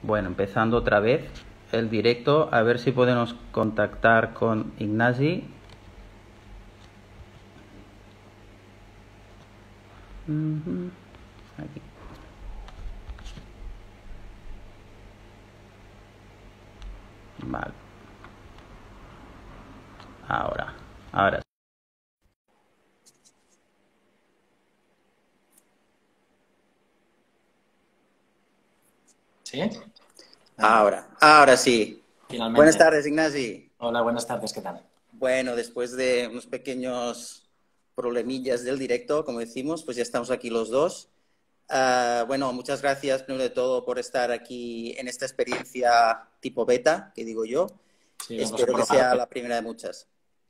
Bueno, empezando otra vez el directo, a ver si podemos contactar con Ignasi. Aquí. Vale. Ahora. ¿Sí? Ahora sí. Buenas Finalmente. tardes, Ignasi. Hola, buenas tardes, ¿qué tal? Bueno, después de unos pequeños problemillas del directo, como decimos, pues ya estamos aquí los dos. Bueno, muchas gracias primero de todo por estar aquí en esta experiencia tipo beta, que digo yo. Sí, una cosa Espero que sea probadora. la primera de muchas.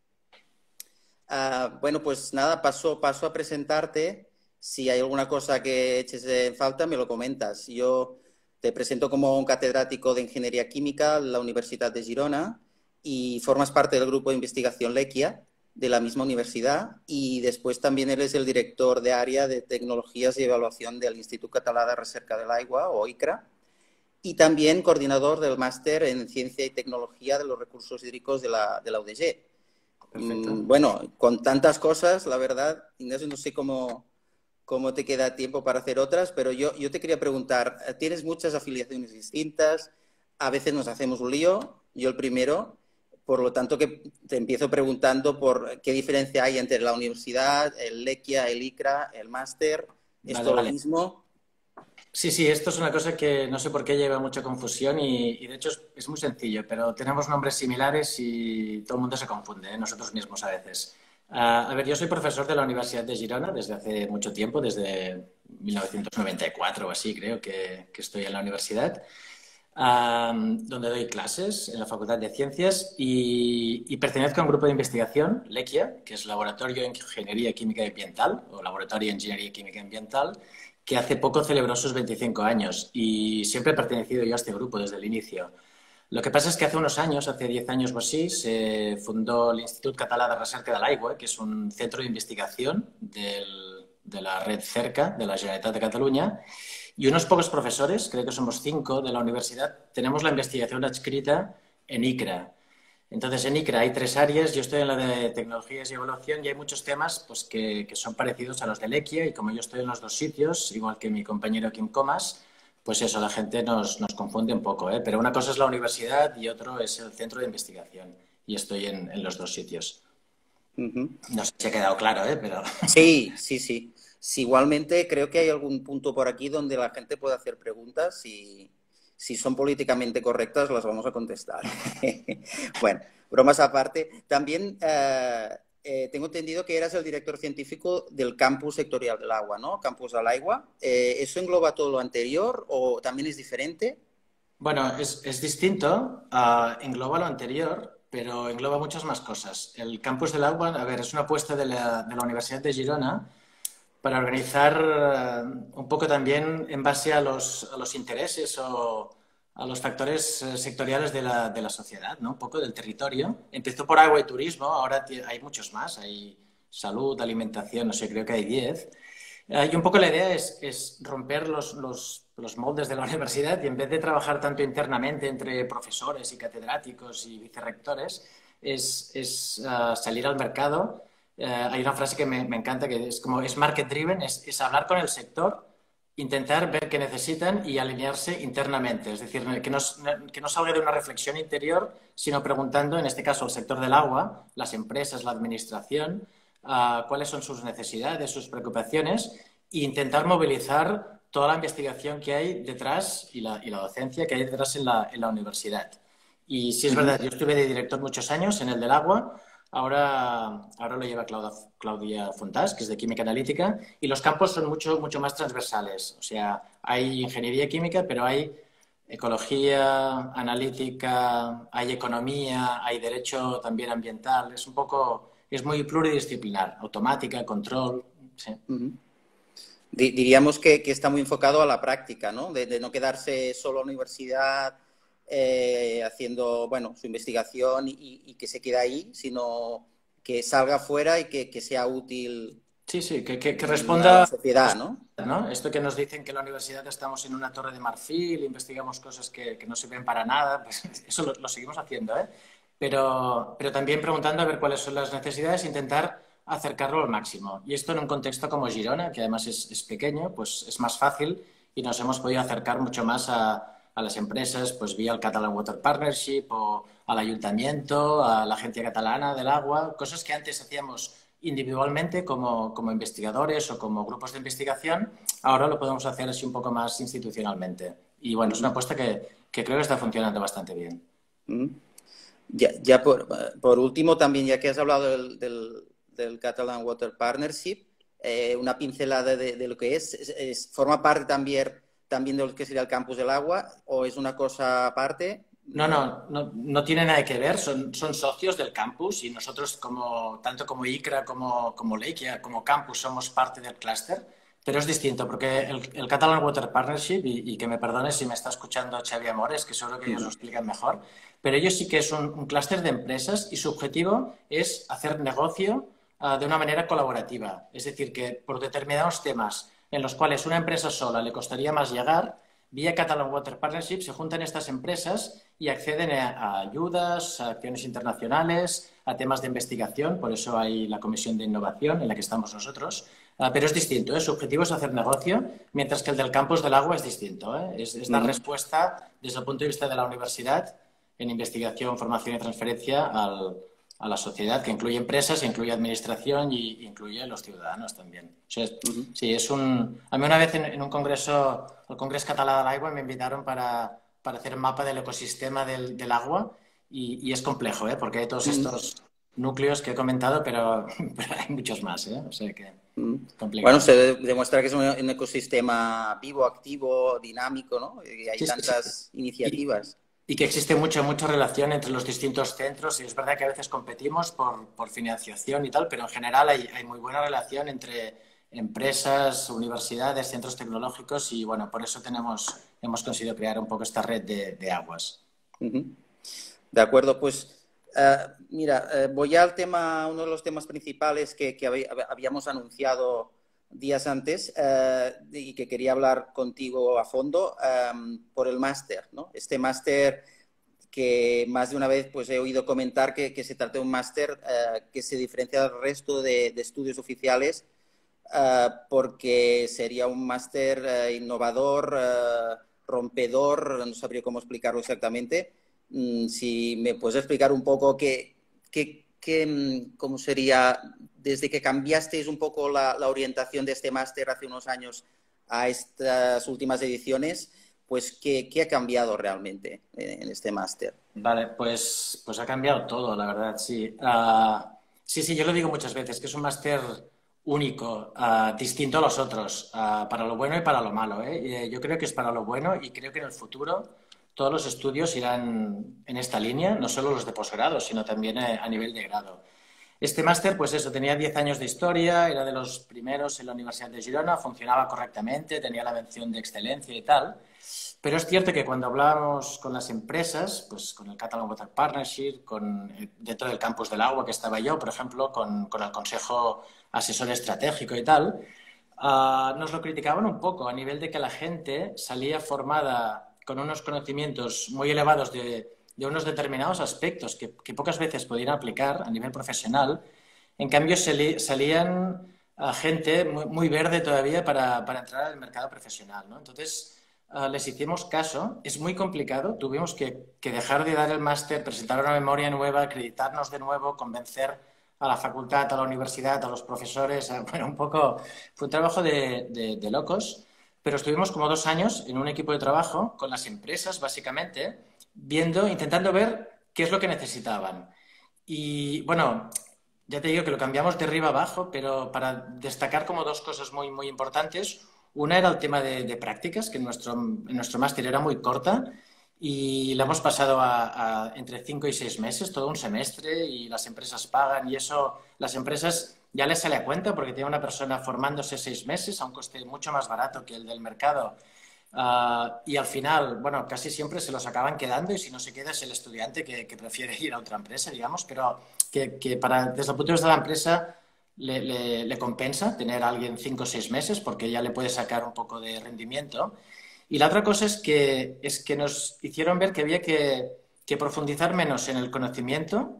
Bueno, pues nada, paso a presentarte. Si hay alguna cosa que eches en falta, me lo comentas. Yo te presento como un catedrático de Ingeniería Química en la Universidad de Girona y formas parte del grupo de investigación LEQUIA de la misma universidad y después también eres el director de área de tecnologías y evaluación del Instituto Català de Recerca del Aigua, o ICRA, y también coordinador del máster en Ciencia y Tecnología de los Recursos Hídricos de la UDG. Perfecto. Bueno, con tantas cosas, la verdad, Ignacio, no sé cómo te queda tiempo para hacer otras, pero yo te quería preguntar, tienes muchas afiliaciones distintas, a veces nos hacemos un lío, yo el primero, por lo tanto que te empiezo preguntando por qué diferencia hay entre la universidad, el LEQUIA, el ICRA, el máster, ¿es Vale, todo lo vale. mismo? Sí, sí, esto es una cosa que no sé por qué lleva mucha confusión y de hecho es muy sencillo, pero tenemos nombres similares y todo el mundo se confunde, ¿eh? Nosotros mismos a veces. A ver, yo soy profesor de la Universidad de Girona desde hace mucho tiempo, desde 1994 o así creo que estoy en la universidad. Donde doy clases en la Facultad de Ciencias y pertenezco a un grupo de investigación, LEQUIA, que es Laboratorio de Ingeniería Química y Ambiental, o Laboratorio de Ingeniería Química y Ambiental, que hace poco celebró sus 25 años y siempre he pertenecido yo a este grupo desde el inicio. Lo que pasa es que hace unos años, hace 10 años o así, se fundó el Institut Català de Recerca de l'Aigua, que es un centro de investigación de la red CERCA de la Generalitat de Cataluña, y unos pocos profesores, creo que somos 5 de la universidad, tenemos la investigación adscrita en ICRA. Entonces, en ICRA hay 3 áreas, yo estoy en la de tecnologías y evaluación y hay muchos temas pues, que son parecidos a los de LEQUIA y como yo estoy en los dos sitios, igual que mi compañero Kim Comas, pues eso, la gente nos confunde un poco, ¿eh? Pero una cosa es la universidad y otro es el centro de investigación y estoy en los dos sitios. Uh -huh. No sé si ha quedado claro, ¿eh? Pero Sí, sí, sí. Sí, igualmente creo que hay algún punto por aquí donde la gente puede hacer preguntas y si son políticamente correctas las vamos a contestar. Bueno, bromas aparte. También tengo entendido que eras el director científico del campus sectorial del agua, ¿no? Campus del agua. ¿Eso engloba todo lo anterior o también es diferente? bueno, es distinto, engloba lo anterior, pero engloba muchas más cosas. El Campus del Agua, a ver, es una apuesta de la Universidad de Girona para organizar un poco también en base a los intereses o a los factores sectoriales de la sociedad, ¿no? Un poco del territorio. Empezó por agua y turismo, ahora hay muchos más, hay salud, alimentación, no sé, creo que hay 10. Y un poco la idea es romper los moldes de la universidad y en vez de trabajar tanto internamente entre profesores y catedráticos y vicerrectores, es salir al mercado. Hay una frase que me encanta que es como es market driven, es hablar con el sector, intentar ver qué necesitan y alinearse internamente. Es decir, que no salga de una reflexión interior, sino preguntando, en este caso, al sector del agua, las empresas, la administración, cuáles son sus necesidades, sus preocupaciones e intentar movilizar toda la investigación que hay detrás y la docencia que hay detrás en la universidad. Y sí es Uh -huh. verdad, yo estuve de director muchos años en el del agua, ahora lo lleva Claudia Fontás, que es de Química Analítica, y los campos son mucho, mucho más transversales. O sea, hay ingeniería química, pero hay ecología, analítica, hay economía, hay derecho también ambiental. Es muy pluridisciplinar, automática, control. Sí. Uh -huh. Diríamos que está muy enfocado a la práctica, ¿no? De no quedarse solo en la universidad haciendo, bueno, su investigación y que se quede ahí, sino que salga afuera y que sea útil Sí, sí, que a la responda, sociedad, ¿no? ¿no? Esto que nos dicen que en la universidad estamos en una torre de marfil, investigamos cosas que no sirven para nada, pues eso lo seguimos haciendo, ¿eh? Pero también preguntando a ver cuáles son las necesidades e intentar acercarlo al máximo. Y esto en un contexto como Girona, que además es pequeño, pues es más fácil y nos hemos podido acercar mucho más a las empresas, pues vía el Catalan Water Partnership o al ayuntamiento, a la Agencia Catalana del Agua, cosas que antes hacíamos individualmente como investigadores o como grupos de investigación, ahora lo podemos hacer así un poco más institucionalmente. Y bueno, es una Ujú, apuesta que creo que está funcionando bastante bien. ujú. Ya por último, también, ya que has hablado del Catalan Water Partnership, una pincelada de lo que ¿forma parte también de lo que sería el Campus del Agua o es una cosa aparte? No tiene nada que ver, son socios del campus y nosotros tanto como ICRA como Leikia, como campus somos parte del clúster, pero es distinto porque el Catalan Water Partnership, y que me perdone si me está escuchando Xavi Amores, que seguro que ellos lo Ujú, explican mejor, pero ellos sí que es un clúster de empresas y su objetivo es hacer negocio de una manera colaborativa, es decir, que por determinados temas en los cuales una empresa sola le costaría más llegar, vía Catalan Water Partnership se juntan estas empresas y acceden a ayudas, a acciones internacionales, a temas de investigación, por eso hay la Comisión de Innovación en la que estamos nosotros. Pero es distinto, ¿eh? Su objetivo es hacer negocio, mientras que el del campus del agua es distinto, ¿eh? Es dar ujú, respuesta desde el punto de vista de la universidad en investigación, formación y transferencia a la sociedad, que incluye empresas, incluye administración y incluye los ciudadanos también. O sea, ujú. sí, A mí una vez en un congreso, el Congreso Català de l'Aigua, me invitaron para hacer un mapa del ecosistema del agua y es complejo, ¿eh? Porque hay todos Mm, estos núcleos que he comentado, pero hay muchos más, ¿eh? O sea que mm. es Bueno, complicado. se demuestra que es un ecosistema vivo, activo, dinámico, ¿no? Y hay Sí, sí, sí. tantas Y, iniciativas. y que existe mucha relación entre los distintos centros y es verdad que a veces competimos por financiación y tal, pero en general hay muy buena relación entre empresas, universidades, centros tecnológicos y bueno, por eso hemos conseguido crear un poco esta red de aguas. Ujú. De acuerdo, pues mira, voy ya al tema, uno de los temas principales que habíamos anunciado días antes y que quería hablar contigo a fondo por el máster, ¿no? Este máster que más de una vez pues he oído comentar que se trata de un máster que se diferencia del resto de estudios oficiales porque sería un máster innovador, rompedor, no sabría cómo explicarlo exactamente. Si me puedes explicar un poco cómo sería, desde que cambiasteis un poco la orientación de este máster hace unos años a estas últimas ediciones, pues qué ha cambiado realmente en este máster. Vale, pues ha cambiado todo, la verdad, sí. Sí, yo lo digo muchas veces, que es un máster único, distinto a los otros, para lo bueno y para lo malo, ¿eh? Yo creo que es para lo bueno y creo que en el futuro todos los estudios irán en esta línea, no solo los de posgrado, sino también a nivel de grado. Este máster, pues eso, tenía 10 años de historia, era de los primeros en la Universidad de Girona, funcionaba correctamente, tenía la mención de excelencia y tal. Pero es cierto que cuando hablábamos con las empresas, pues con el Catalan Water Partnership, dentro del campus del agua que estaba yo, por ejemplo, con el Consejo Asesor Estratégico y tal, nos lo criticaban un poco a nivel de que la gente salía formada con unos conocimientos muy elevados de unos determinados aspectos que pocas veces podían aplicar a nivel profesional. En cambio, salían gente muy verde todavía para entrar al mercado profesional, ¿no? Entonces, les hicimos caso. Es muy complicado. Tuvimos que dejar de dar el máster, presentar una memoria nueva, acreditarnos de nuevo, convencer a la facultad, a la universidad, a los profesores. Bueno, fue un trabajo de locos, pero estuvimos como 2 años en un equipo de trabajo con las empresas, básicamente, intentando ver qué es lo que necesitaban. Y bueno, ya te digo que lo cambiamos de arriba abajo, pero para destacar como dos cosas muy importantes. Una era el tema de prácticas, que en nuestro máster era muy corta y la hemos pasado a entre 5 y 6 meses, todo un semestre, y las empresas pagan y eso, las empresas ya les sale a cuenta porque tiene una persona formándose 6 meses a un coste mucho más barato que el del mercado. Y al final, bueno, casi siempre se los acaban quedando y si no se queda es el estudiante que prefiere ir a otra empresa, digamos, pero desde el punto de vista de la empresa le compensa tener a alguien 5 o 6 meses porque ya le puede sacar un poco de rendimiento. Y la otra cosa es que nos hicieron ver que había que profundizar menos en el conocimiento,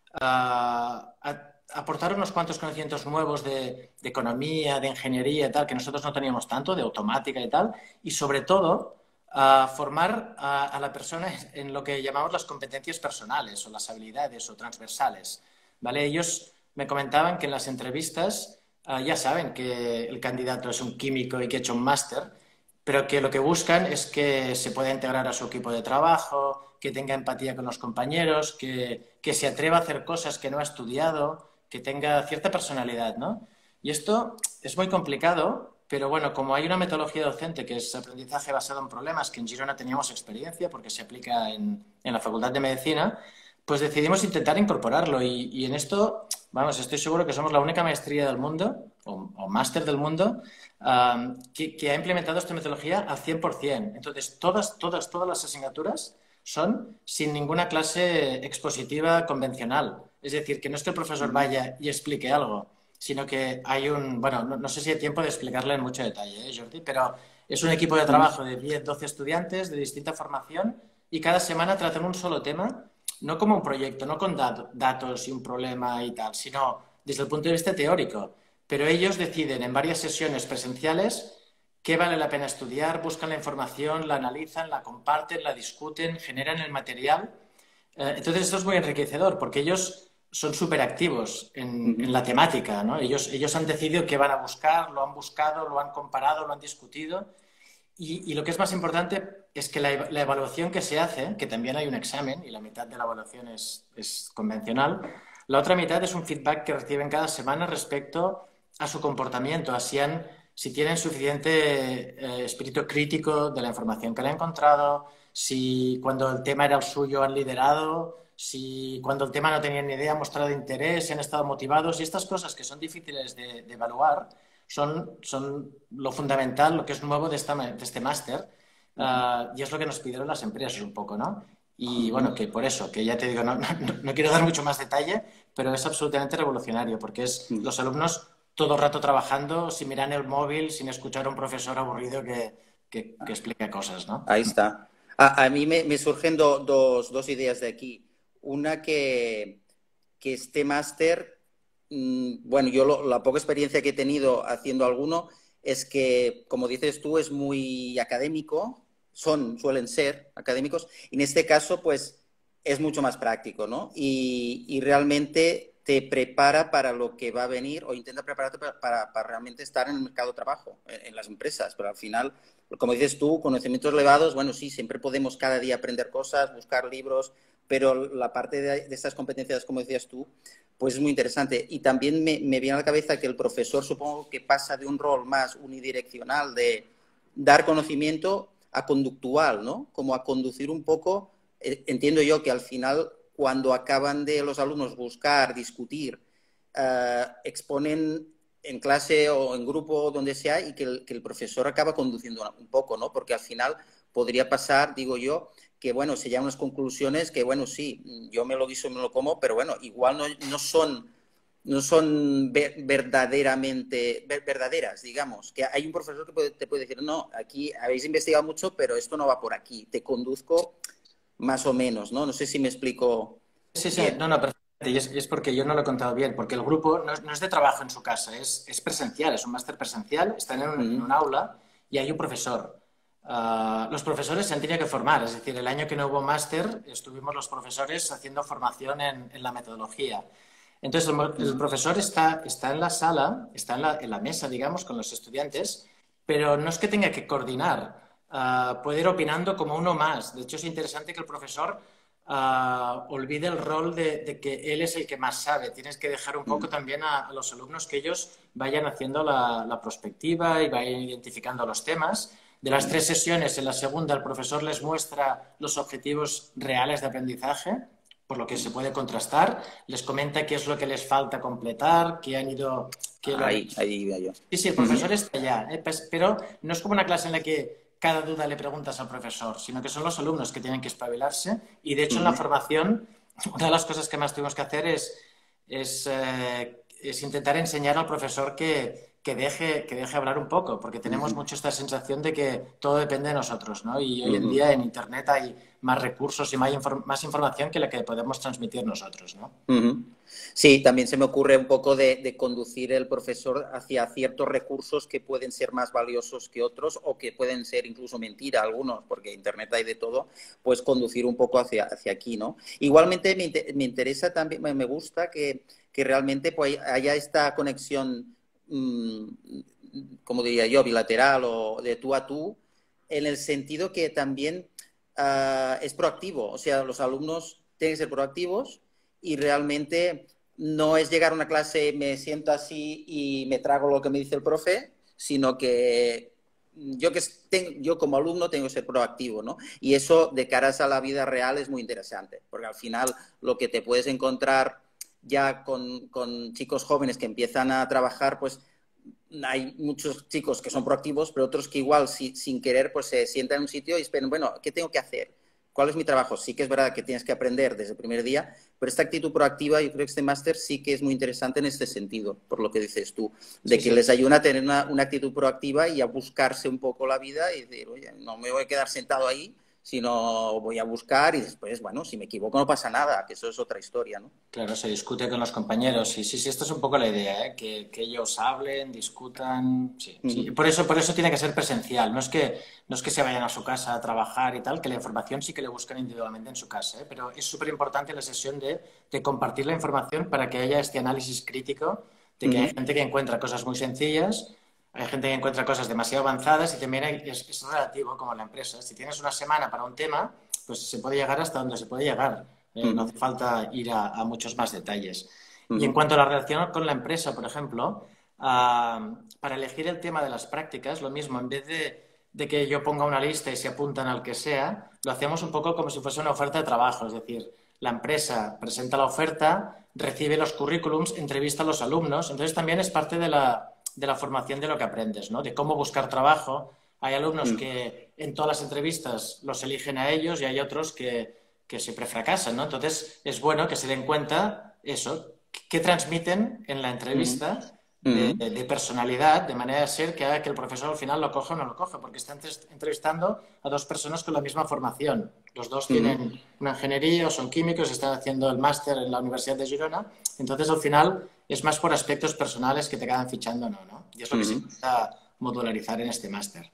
aportar unos cuantos conocimientos nuevos de economía, de ingeniería y tal, que nosotros no teníamos tanto, de automática y tal, y sobre todo formar a la persona en lo que llamamos las competencias personales o las habilidades o transversales, ¿vale? Ellos me comentaban que en las entrevistas ya saben que el candidato es un químico y que ha hecho un máster, pero que lo que buscan es que se pueda integrar a su equipo de trabajo, que tenga empatía con los compañeros, que se atreva a hacer cosas que no ha estudiado, que tenga cierta personalidad, ¿no? Y esto es muy complicado, pero bueno, como hay una metodología docente que es aprendizaje basado en problemas, que en Girona teníamos experiencia porque se aplica en la Facultad de Medicina, pues decidimos intentar incorporarlo y en esto, vamos, estoy seguro que somos la única maestría del mundo o máster del mundo que ha implementado esta metodología al 100%. Entonces, todas las asignaturas son sin ninguna clase expositiva convencional. Es decir, que no es que el profesor vaya y explique algo, sino que hay bueno, no sé si hay tiempo de explicarle en mucho detalle, Jordi, pero es un equipo de trabajo de 10, 12 estudiantes de distinta formación y cada semana tratan un solo tema, no como un proyecto, no con datos y un problema y tal, sino desde el punto de vista teórico. Pero ellos deciden en varias sesiones presenciales qué vale la pena estudiar, buscan la información, la analizan, la comparten, la discuten, generan el material. Entonces esto es muy enriquecedor porque ellos son súper activos en la temática, ¿no? Ellos han decidido qué van a buscar, lo han buscado, lo han comparado, lo han discutido. Y lo que es más importante es que la evaluación que se hace, que también hay un examen y la mitad de la evaluación es convencional, la otra mitad es un feedback que reciben cada semana respecto a su comportamiento, si tienen suficiente espíritu crítico de la información que le han encontrado, si cuando el tema era el suyo han liderado, si cuando el tema no tenían ni idea han mostrado interés, si han estado motivados y estas cosas que son difíciles de evaluar son lo fundamental, lo que es nuevo de este máster y es lo que nos pidieron las empresas un poco, ¿no? Y bueno, que por eso, que ya te digo, no quiero dar mucho más detalle, pero es absolutamente revolucionario porque es los alumnos todo el rato trabajando, sin mirar el móvil, sin escuchar a un profesor aburrido que explica cosas, ¿no? Ahí está. A mí me surgen dos ideas de aquí. Una que este máster, bueno, yo la poca experiencia que he tenido haciendo alguno es que, como dices tú, es muy académico, suelen ser académicos, y en este caso, pues, es mucho más práctico, ¿no? Y realmente te prepara para lo que va a venir o intenta prepararte para realmente estar en el mercado de trabajo, en las empresas, pero al final, como dices tú, conocimientos elevados, bueno, sí, siempre podemos cada día aprender cosas, buscar libros, pero la parte de estas competencias, como decías tú, pues es muy interesante. Y también me viene a la cabeza que el profesor supongo que pasa de un rol más unidireccional de dar conocimiento a conductual, ¿no? Como a conducir un poco, entiendo yo que al final cuando acaban de los alumnos buscar, discutir, exponen en clase o en grupo donde sea y que el profesor acaba conduciendo un poco, ¿no? Porque al final podría pasar, digo yo, que bueno, se llegan unas conclusiones que bueno, sí, yo me lo guiso y me lo como, pero bueno, igual no son verdaderamente verdaderas, digamos. Que hay un profesor que te puede decir, no, aquí habéis investigado mucho, pero esto no va por aquí. Te conduzco más o menos, ¿no? No sé si me explico Sí, bien. no, perfectamente. Y es porque yo no lo he contado bien, porque el grupo no es de trabajo en su casa, es presencial, es un máster presencial, están en un aula y hay un profesor. Los profesores se han tenido que formar, es decir, el año que no hubo máster estuvimos los profesores haciendo formación en la metodología. Entonces, el profesor está en la sala, está en la mesa, digamos, con los estudiantes, pero no es que tenga que coordinar, puede ir opinando como uno más. De hecho, es interesante que el profesor olvide el rol de que él es el que más sabe. Tienes que dejar un poco también a los alumnos que ellos vayan haciendo la prospectiva y vayan identificando los temas. De las 3 sesiones, en la segunda el profesor les muestra los objetivos reales de aprendizaje, por lo que se puede contrastar, les comenta qué es lo que les falta completar, qué han ido... Ahí iba yo. Sí, el profesor está allá, pero no es como una clase en la que cada duda le preguntas al profesor, sino que son los alumnos que tienen que espabilarse y de hecho en la formación una de las cosas que más tuvimos que hacer es es intentar enseñar al profesor que deje hablar un poco, porque tenemos mucho esta sensación de que todo depende de nosotros, ¿no? Y hoy en día en Internet hay más recursos y más información que la que podemos transmitir nosotros, ¿no? Sí, también se me ocurre un poco de conducir el profesor hacia ciertos recursos que pueden ser más valiosos que otros o que pueden ser incluso mentira algunos, porque en Internet hay de todo, pues conducir un poco hacia aquí, ¿no? Igualmente me interesa también, me gusta que realmente pues, haya esta conexión, como diría yo, bilateral o de tú a tú, en el sentido que también es proactivo, o sea, los alumnos tienen que ser proactivos y realmente no es llegar a una clase, me siento así y me trago lo que me dice el profe, sino que yo como alumno tengo que ser proactivo, ¿no? Y eso de caras a la vida real es muy interesante, porque al final lo que te puedes encontrar ya con chicos jóvenes que empiezan a trabajar, pues hay muchos chicos que son proactivos, pero otros que igual sin querer pues se sientan en un sitio y esperan, bueno, ¿qué tengo que hacer? ¿Cuál es mi trabajo? Sí que es verdad que tienes que aprender desde el primer día, pero esta actitud proactiva, yo creo que este máster sí que es muy interesante en este sentido, por lo que dices tú, de que les ayuda a tener una actitud proactiva y a buscarse un poco la vida y decir, oye, no me voy a quedar sentado ahí, sino voy a buscar y después, bueno, si me equivoco no pasa nada, que eso es otra historia, ¿no? Claro, se discute con los compañeros. Sí, sí, sí, esta es un poco la idea, ¿eh? Que ellos hablen, discutan. Sí, sí. Por eso tiene que ser presencial. No es que se vayan a su casa a trabajar y tal, que la información sí que le buscan individualmente en su casa, ¿eh? Pero es súper importante la sesión de compartir la información para que haya este análisis crítico de que hay gente que encuentra cosas muy sencillas, hay gente que encuentra cosas demasiado avanzadas y también es relativo como la empresa. Si tienes una semana para un tema, pues se puede llegar hasta donde se puede llegar. No hace falta ir a muchos más detalles. Y en cuanto a la relación con la empresa, por ejemplo, para elegir el tema de las prácticas, lo mismo, en vez de que yo ponga una lista y se apuntan al que sea, lo hacemos un poco como si fuese una oferta de trabajo. Es decir, la empresa presenta la oferta, recibe los currículums, entrevista a los alumnos. Entonces también es parte de la formación de lo que aprendes, ¿no? De cómo buscar trabajo. Hay alumnos que en todas las entrevistas los eligen a ellos y hay otros que siempre fracasan, ¿no? Entonces, es bueno que se den cuenta eso, qué transmiten en la entrevista de personalidad, de manera de ser que haga que el profesor al final lo coja o no lo coja, porque están entrevistando a dos personas con la misma formación. Los dos tienen una ingeniería o son químicos, están haciendo el máster en la Universidad de Girona, entonces al final es más por aspectos personales que te quedan fichando o no, ¿no? Y es lo que se intenta modularizar en este máster.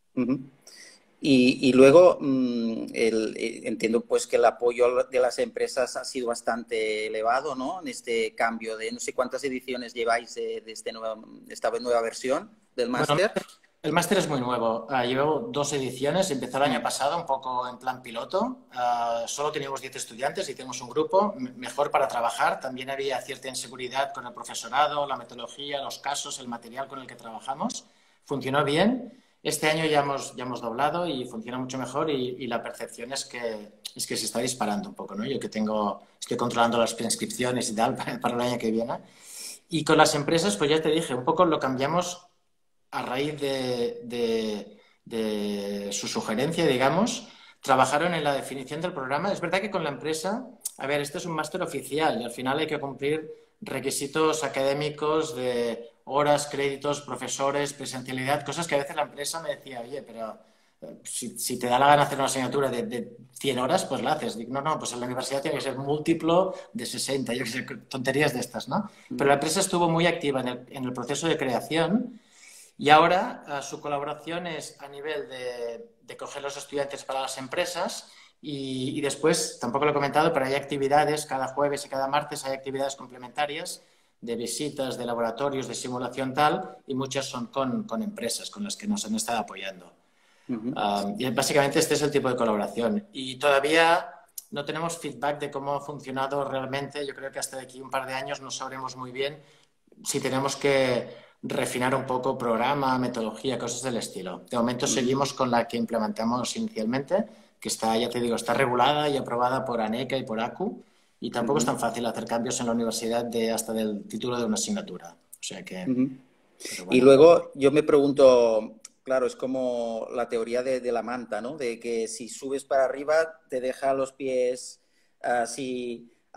Y luego entiendo pues que el apoyo de las empresas ha sido bastante elevado, ¿no? En este cambio de no sé cuántas ediciones lleváis de esta nueva versión del Bueno, máster. el máster es muy nuevo. Llevo 2 ediciones. Empezó el año pasado un poco en plan piloto. Solo teníamos 10 estudiantes y tenemos un grupo mejor para trabajar. También había cierta inseguridad con el profesorado, la metodología, los casos, el material con el que trabajamos. Funcionó bien. Este año ya hemos doblado y funciona mucho mejor y la percepción es que se está disparando un poco, ¿no? Yo que estoy controlando las preinscripciones y tal para el año que viene. Y con las empresas, pues ya te dije, un poco lo cambiamos a raíz de su sugerencia, digamos, trabajaron en la definición del programa. Es verdad que con la empresa, a ver, este es un máster oficial y al final hay que cumplir requisitos académicos de horas, créditos, profesores, presencialidad, cosas que a veces la empresa me decía, oye, pero si te da la gana hacer una asignatura de 100 horas, pues la haces. Digo, no, pues en la universidad tiene que ser múltiplo de 60, yo qué sé, tonterías de estas, ¿no? Pero la empresa estuvo muy activa en el proceso de creación. Y ahora su colaboración es a nivel de coger los estudiantes para las empresas y después, tampoco lo he comentado, pero hay actividades, cada jueves y cada martes hay actividades complementarias de visitas, de laboratorios, de simulación tal, y muchas son con empresas con las que nos han estado apoyando. Y básicamente este es el tipo de colaboración. Y todavía no tenemos feedback de cómo ha funcionado realmente. Yo creo que hasta de aquí un par de años no sabremos muy bien si tenemos que refinar un poco programa, metodología, cosas del estilo. De momento seguimos con la que implementamos inicialmente, que está, ya te digo, está regulada y aprobada por ANECA y por ACU, y tampoco es tan fácil hacer cambios en la universidad hasta del título de una asignatura. O sea que... Pero Y bueno. luego yo me pregunto, claro, es como la teoría de la manta, ¿no? De que si subes para arriba te deja los pies así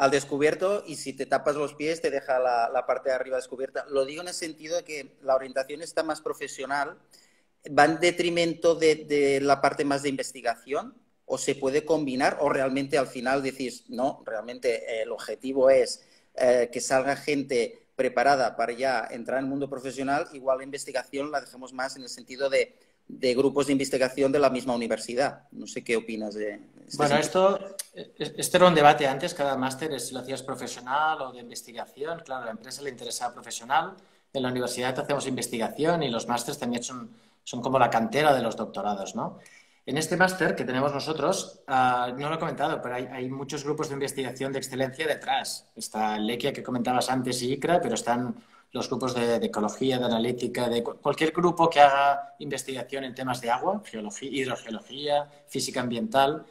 al descubierto, y si te tapas los pies te deja la parte de arriba descubierta. Lo digo en el sentido de que la orientación está más profesional. ¿Va en detrimento de la parte más de investigación? ¿O se puede combinar? ¿O realmente al final decís, no, realmente el objetivo es que salga gente preparada para ya entrar en el mundo profesional? Igual la investigación la dejamos más en el sentido de grupos de investigación de la misma universidad. No sé qué opinas de este Bueno, sentido. este era un debate antes, cada máster es si lo hacías profesional o de investigación. Claro, a la empresa le interesa profesional, en la universidad hacemos investigación y los másters también son como la cantera de los doctorados, ¿no? En este máster que tenemos nosotros, no lo he comentado, pero hay muchos grupos de investigación de excelencia detrás. Está el Lequia que comentabas antes y ICRA, pero están los grupos de ecología, de analítica, de cualquier grupo que haga investigación en temas de agua, geología, hidrogeología, física ambiental.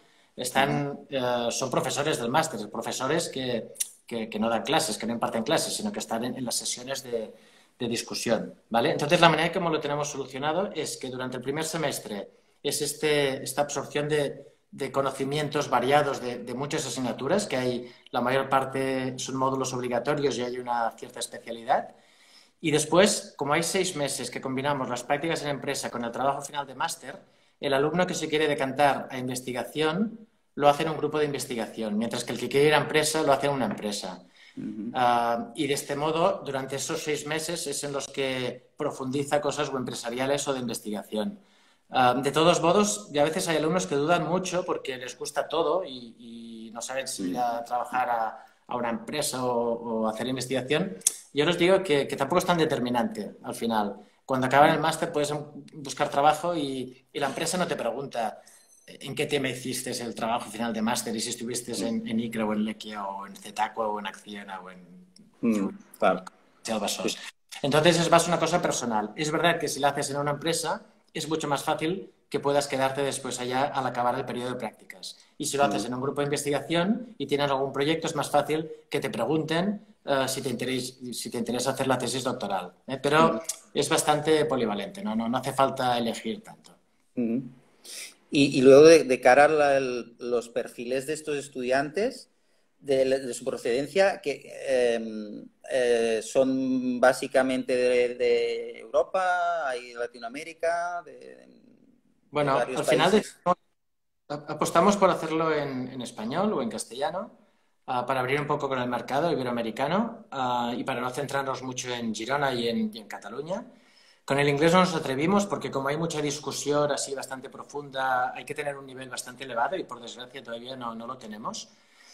Son profesores del máster, profesores que no dan clases, que no imparten clases, sino que están en las sesiones de discusión, ¿vale? Entonces, la manera como lo tenemos solucionado es que durante el primer semestre es esta absorción de conocimientos variados de muchas asignaturas, que hay, la mayor parte son módulos obligatorios y hay una cierta especialidad. Y después, como hay 6 meses que combinamos las prácticas en empresa con el trabajo final de máster, el alumno que se quiere decantar a investigación lo hace en un grupo de investigación, mientras que el que quiere ir a empresa lo hace en una empresa. Y de este modo, durante esos 6 meses es en los que profundiza cosas o empresariales o de investigación. De todos modos, y a veces hay alumnos que dudan mucho porque les gusta todo y no saben si ir a trabajar a una empresa o hacer investigación. Yo les digo que tampoco es tan determinante al final. Cuando acaban el máster puedes buscar trabajo y la empresa no te pregunta en qué tema hiciste el trabajo final de máster y si estuviste en ICRA o en Lequia o en Cetacua o en Acciona o en Claro. Albasos. Entonces es más una cosa personal. Es verdad que si la haces en una empresa es mucho más fácil que puedas quedarte después allá al acabar el periodo de prácticas. Y si lo haces en un grupo de investigación y tienes algún proyecto, es más fácil que te pregunten si te interesa hacer la tesis doctoral. Pero es bastante polivalente, no hace falta elegir tanto. Y luego, de cara a los perfiles de estos estudiantes, de su procedencia, que son básicamente de Europa, hay Latinoamérica, de Bueno, varios al final países. apostamos por hacerlo en español o en castellano, para abrir un poco con el mercado iberoamericano y para no centrarnos mucho en Girona y en Cataluña. Con el inglés no nos atrevimos porque como hay mucha discusión así bastante profunda, hay que tener un nivel bastante elevado y por desgracia todavía no lo tenemos.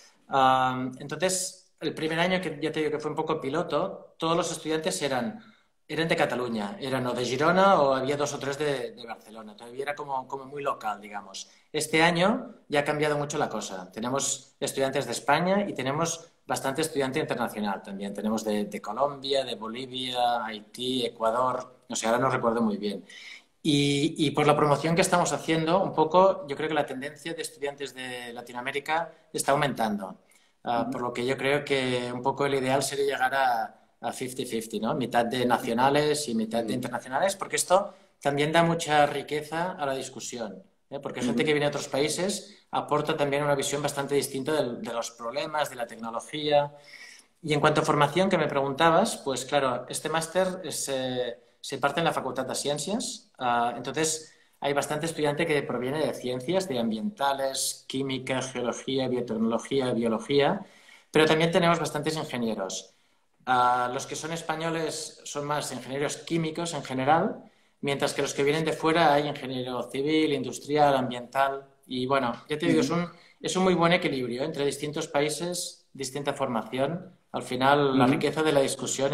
Entonces, el primer año, que ya te digo que fue un poco piloto, todos los estudiantes eran de Cataluña, eran o de Girona o había 2 o 3 de Barcelona. Todavía era como muy local, digamos. Este año ya ha cambiado mucho la cosa. Tenemos estudiantes de España y tenemos bastante estudiante internacional también. Tenemos de Colombia, de Bolivia, Haití, Ecuador, no sé, ahora no recuerdo muy bien. Y por la promoción que estamos haciendo, un poco, yo creo que la tendencia de estudiantes de Latinoamérica está aumentando. Por lo que yo creo que un poco el ideal sería llegar a 50-50, ¿no? Mitad de nacionales y mitad de internacionales, porque esto también da mucha riqueza a la discusión, porque gente que viene de otros países aporta también una visión bastante distinta de los problemas, de la tecnología. Y en cuanto a formación que me preguntabas, pues claro, este máster se imparte en la Facultad de Ciencias, entonces hay bastante estudiante que proviene de ciencias, de ambientales, química, geología, biotecnología, biología, pero también tenemos bastantes ingenieros. Los que son españoles son más ingenieros químicos en general, mientras que los que vienen de fuera hay ingeniero civil, industrial, ambiental. Y bueno, ya te digo, es un muy buen equilibrio entre distintos países, distinta formación. Al final, la riqueza de la discusión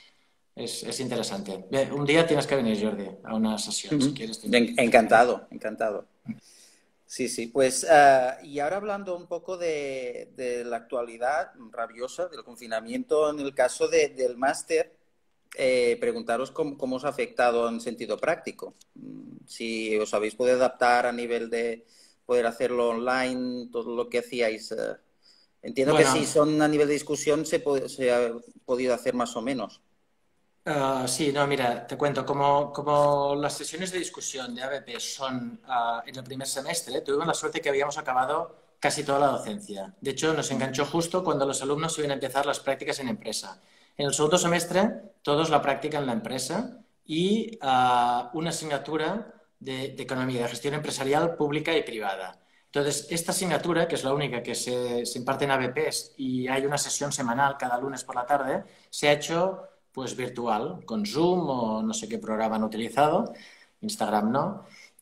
es interesante. Un día tienes que venir, Jordi, a una sesión, si quieres. Encantado, encantado. Sí, sí. Pues, y ahora hablando un poco de la actualidad rabiosa, del confinamiento, en el caso del máster, preguntaros cómo os ha afectado en sentido práctico. Si os habéis podido adaptar a nivel de poder hacerlo online, todo lo que hacíais. Entiendo que si son a nivel de discusión se ha podido hacer más o menos. Sí, no, mira, te cuento, como las sesiones de discusión de ABP son en el primer semestre, tuvimos la suerte que habíamos acabado casi toda la docencia. De hecho, nos enganchó justo cuando los alumnos iban a empezar las prácticas en empresa. En el segundo semestre, todos la práctica en la empresa y una asignatura de economía, de gestión empresarial pública y privada. Entonces, esta asignatura, que es la única que se imparte en ABPs y hay una sesión semanal cada lunes por la tarde, se ha hecho pues virtual, con Zoom o no sé qué programa han utilizado, Instagram no,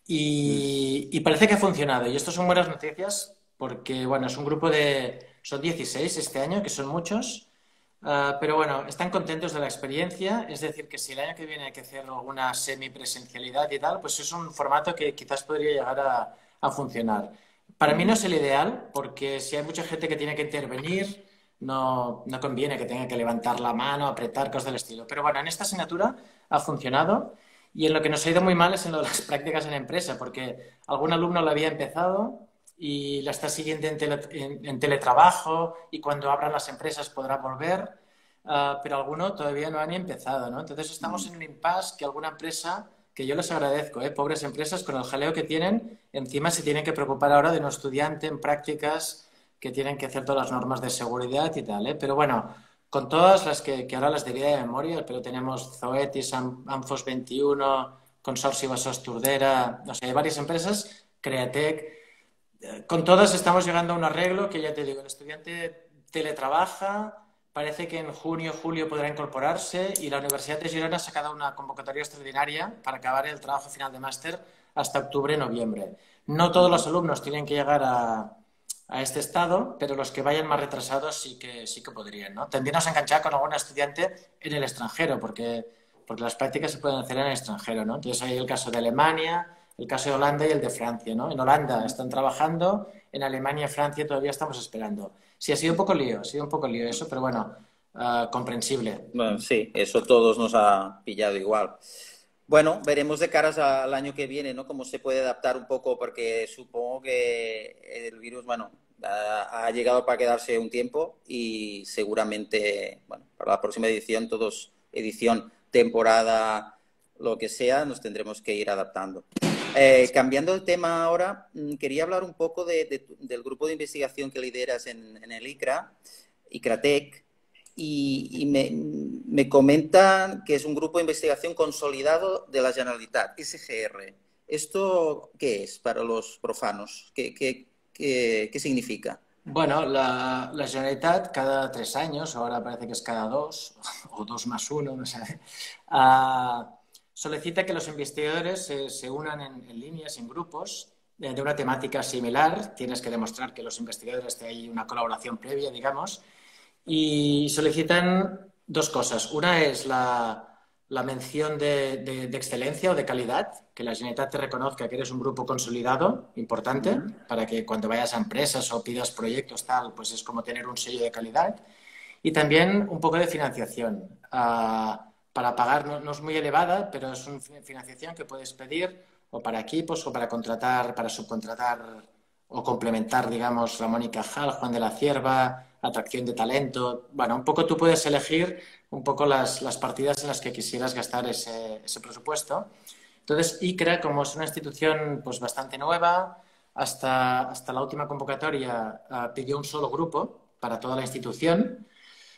y parece que ha funcionado. Y esto son buenas noticias porque, bueno, es un grupo son 16 este año, que son muchos, pero bueno, están contentos de la experiencia, es decir, que si el año que viene hay que hacer alguna semipresencialidad y tal, pues es un formato que quizás podría llegar a funcionar. Para mí no es el ideal, porque si hay mucha gente que tiene que intervenir, no conviene que tenga que levantar la mano, apretar, cosas del estilo. Pero bueno, en esta asignatura ha funcionado y en lo que nos ha ido muy mal es en lo de las prácticas en empresa, porque algún alumno la había empezado y la está siguiendo en teletrabajo y cuando abran las empresas podrá volver, pero alguno todavía no han empezado, ¿no? Entonces estamos en un impasse que alguna empresa, que yo les agradezco, pobres empresas con el jaleo que tienen, encima se tienen que preocupar ahora de un estudiante en prácticas que tienen que hacer todas las normas de seguridad y tal, Pero bueno, con todas las que ahora las diría de memoria, pero tenemos Zoetis, Anfos 21, Consorcio Vasos Turdera, no sé, hay varias empresas, Createc. Con todas estamos llegando a un arreglo que ya te digo, el estudiante teletrabaja, parece que en junio o julio podrá incorporarse y la Universidad de Girona ha sacado una convocatoria extraordinaria para acabar el trabajo final de máster hasta octubre-noviembre. No todos los alumnos tienen que llegar a este estado, pero los que vayan más retrasados sí que podrían, ¿no? También nos enganchar con algún estudiante en el extranjero, porque las prácticas se pueden hacer en el extranjero, ¿no? Entonces hay el caso de Alemania, el caso de Holanda y el de Francia, ¿no? En Holanda están trabajando, en Alemania y Francia todavía estamos esperando. Sí, ha sido un poco lío eso, pero bueno, comprensible. Bueno, sí, eso todos nos ha pillado igual. Bueno, veremos de caras al año que viene, ¿no? Cómo se puede adaptar un poco, porque supongo que el virus, bueno, ha llegado para quedarse un tiempo y seguramente, bueno, para la próxima edición, edición, temporada, lo que sea, nos tendremos que ir adaptando. Cambiando de tema ahora, quería hablar un poco del grupo de investigación que lideras en el ICRA, ICRATEC, y me comentan que es un grupo de investigación consolidado de la Generalitat, SGR. ¿Esto qué es para los profanos? ¿Qué significa? Bueno, la Generalitat cada 3 años, ahora parece que es cada 2, o 2 más 1, no sé, solicita que los investigadores se unan en líneas, en grupos, de una temática similar. Tienes que demostrar que los investigadores hay una colaboración previa, digamos, y solicitan 2 cosas. Una es la mención de excelencia o de calidad, que la Generalitat te reconozca que eres un grupo consolidado, importante, para que cuando vayas a empresas o pidas proyectos, tal, pues es como tener un sello de calidad. Y también un poco de financiación. Para pagar, no es muy elevada, pero es una financiación que puedes pedir o para equipos o para contratar, para subcontratar o complementar, digamos, Ramón y Cajal, Juan de la Cierva, atracción de talento. Bueno, un poco tú puedes elegir un poco las partidas en las que quisieras gastar ese presupuesto. Entonces, ICRA, como es una institución pues bastante nueva, hasta la última convocatoria pidió un solo grupo para toda la institución.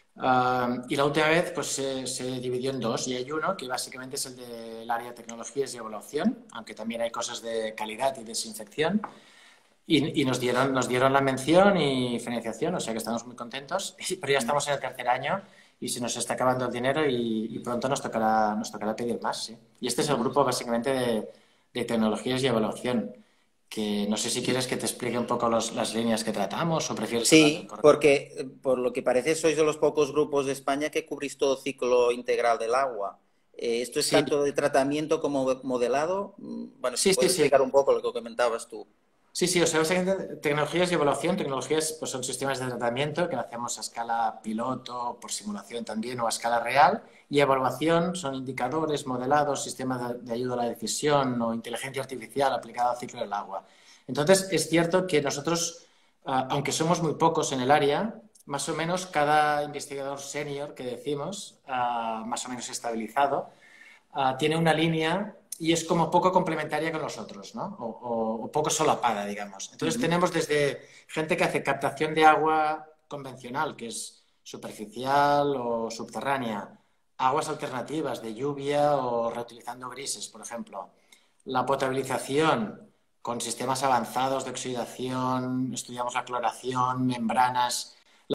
Y la última vez pues se dividió en 2 y hay uno que básicamente es el del área de tecnologías y evaluación, aunque también hay cosas de calidad y desinfección. Y nos dieron la mención y financiación, o sea que estamos muy contentos, pero ya estamos en el 3er año y se nos está acabando el dinero y pronto nos tocará pedir más, sí. Y este es el grupo básicamente de tecnologías y evaluación, que no sé si quieres que te explique un poco las líneas que tratamos o prefieres... Sí, porque por lo que parece sois de los pocos grupos de España que cubrís todo ciclo integral del agua. ¿Esto es Sí. tanto de tratamiento como modelado? Bueno, si Sí, puedes sí. explicar un poco lo que comentabas tú. Sí, o sea, básicamente tecnologías y evaluación. Tecnologías pues, son sistemas de tratamiento que hacemos a escala piloto, por simulación también, o a escala real. Y evaluación son indicadores, modelados, sistemas de ayuda a la decisión o inteligencia artificial aplicada al ciclo del agua. Entonces, es cierto que nosotros, aunque somos muy pocos en el área, más o menos cada investigador senior que decimos, más o menos estabilizado, tiene una línea y es como poco complementaria con los otros, ¿no? O poco solapada, digamos. Entonces tenemos desde gente que hace captación de agua convencional, que es superficial o subterránea, aguas alternativas de lluvia o reutilizando grises, por ejemplo. La potabilización con sistemas avanzados de oxidación, estudiamos la cloración, membranas,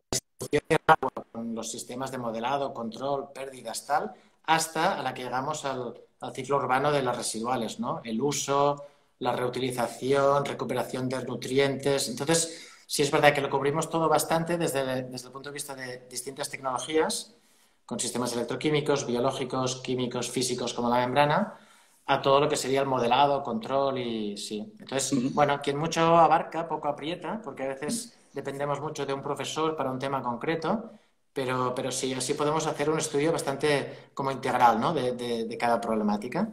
con los sistemas de modelado, control, pérdidas, tal, hasta a la que llegamos al ciclo urbano de las residuales, ¿no? El uso, la reutilización, recuperación de nutrientes. Entonces, sí es verdad que lo cubrimos todo bastante desde el punto de vista de distintas tecnologías, con sistemas electroquímicos, biológicos, químicos, físicos como la membrana, a todo lo que sería el modelado, control y sí. Entonces, bueno, quien mucho abarca, poco aprieta, porque a veces dependemos mucho de un profesor para un tema concreto, pero sí, así podemos hacer un estudio bastante como integral, ¿no? de cada problemática.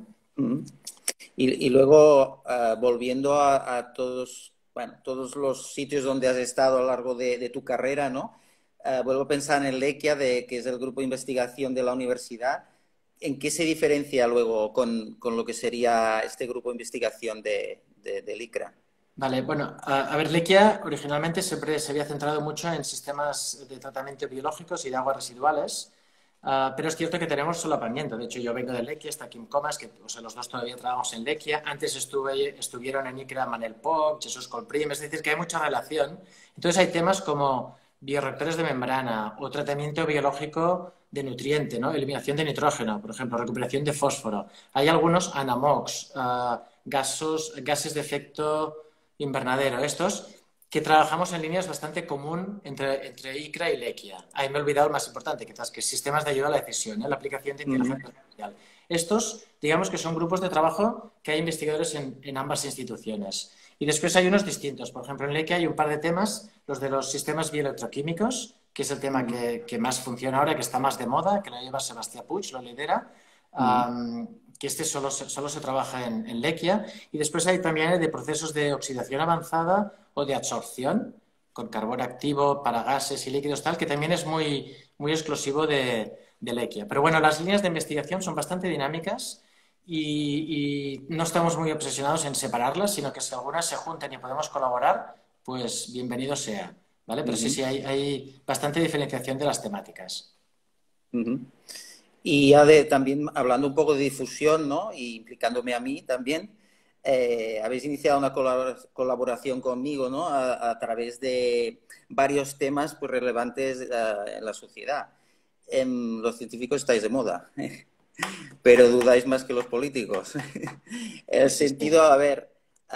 Y luego, volviendo a todos, bueno, todos los sitios donde has estado a lo largo de tu carrera, ¿no? Vuelvo a pensar en el LECIA, que es el grupo de investigación de la universidad. ¿En qué se diferencia luego con lo que sería este grupo de investigación del ICRA? Vale, bueno, a ver, Lequia originalmente siempre se había centrado mucho en sistemas de tratamiento biológicos y de aguas residuales, pero es cierto que tenemos solapamiento. De hecho, yo vengo de Lequia, está Kim Comas, que o sea, los dos todavía trabajamos en Lequia. Antes estuvieron en ICRA Manel Poch, Jesús Colprim, es decir, que hay mucha relación. Entonces hay temas como bioreactores de membrana o tratamiento biológico de nutriente, ¿no? Eliminación de nitrógeno, por ejemplo, recuperación de fósforo. Hay algunos anamox, gases de efecto invernadero, estos que trabajamos en líneas bastante común entre ICRA y Lequia. Ahí me he olvidado el más importante, quizás, que sistemas de ayuda a la decisión, ¿eh? La aplicación de inteligencia artificial. Estos, digamos que son grupos de trabajo que hay investigadores en ambas instituciones. Y después hay unos distintos. Por ejemplo, en Lequia hay un par de temas, los de los sistemas bioelectroquímicos, que es el tema que más funciona ahora, que está más de moda, que lo lleva Sebastià Puig, lo lidera. Que este solo se trabaja en Lequia. Y después hay también de procesos de oxidación avanzada o de absorción con carbón activo para gases y líquidos tal, que también es muy, muy exclusivo de Lequia. Pero bueno, las líneas de investigación son bastante dinámicas y no estamos muy obsesionados en separarlas, sino que si algunas se juntan y podemos colaborar, pues bienvenido sea, ¿vale? Pero sí, hay bastante diferenciación de las temáticas. Y ya también hablando un poco de difusión, ¿no? Y implicándome a mí también, habéis iniciado una colaboración conmigo, ¿no? A través de varios temas pues, relevantes en la sociedad. Los científicos estáis de moda, pero dudáis más que los políticos. En el sentido, a ver,